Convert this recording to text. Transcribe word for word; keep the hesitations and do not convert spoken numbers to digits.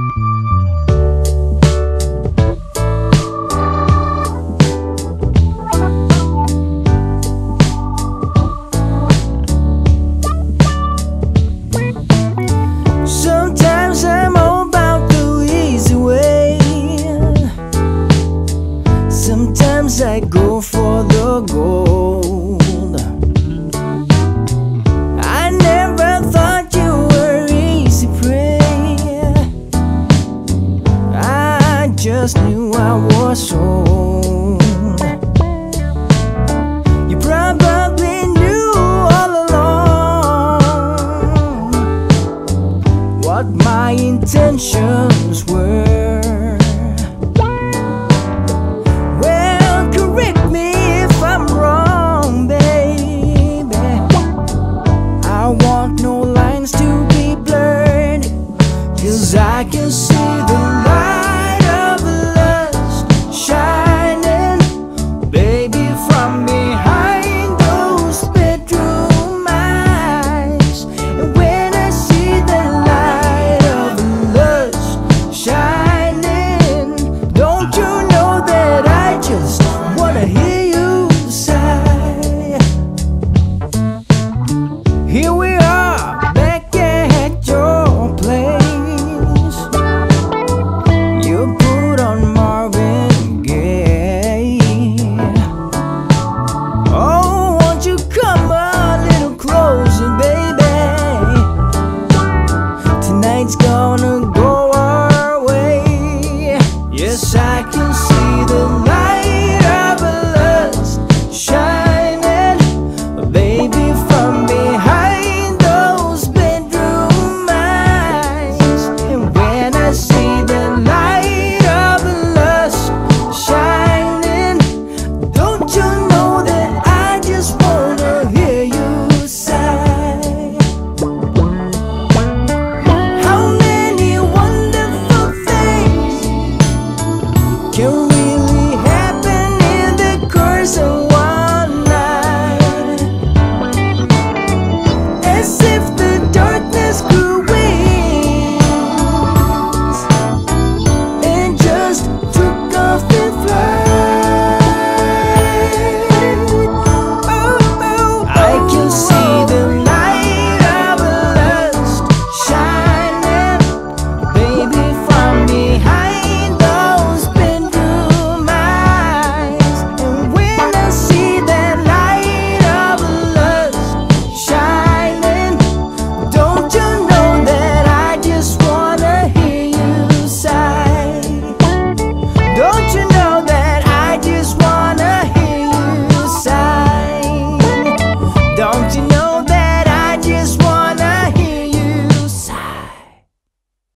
Sometimes I'm all about the easy way. Sometimes I go for the gold. I never thought you were easy prey. I just knew I was sold. You probably knew all along what my intentions were. Well, correct me if I'm wrong, baby. I want no lines to be blurred, 'cause I can see the light of lust shining, baby, from behind those bedroom eyes. And when I see the light of lust shining, don't you know that I just wanna hear you sigh? Here we are, back at your place. You put on Marvin Gaye. Oh, won't you come a little closer, baby? Tonight's gonna